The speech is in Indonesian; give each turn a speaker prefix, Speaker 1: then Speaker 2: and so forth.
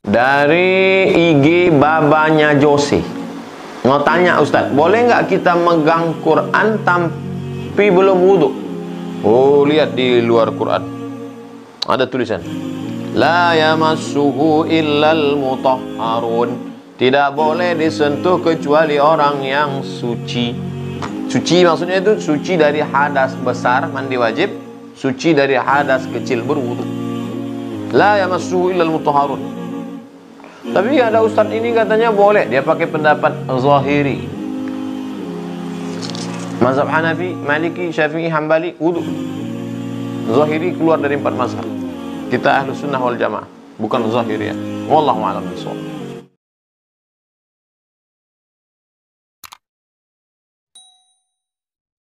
Speaker 1: Dari IG babanya Jose. Mau tanya Ustaz, boleh nggak kita megang Quran tapi belum wudhu? Oh, lihat di luar Quran ada tulisan la yamassuhu illal mutahharun. Tidak boleh disentuh kecuali orang yang suci. Suci maksudnya itu suci dari hadas besar mandi wajib, suci dari hadas kecil berwudu. La yamassuhu illal mutahharun. Tapi ada ustaz ini katanya boleh, dia pakai pendapat Zahiri. Mazhab Hanafi, Maliki, Syafi'i, Hambali wudu. Zahiri keluar dari 4 mazhab. Kita ahlu sunnah wal jamaah, bukan Zahiriyah. Wallahu a'lam bishawab.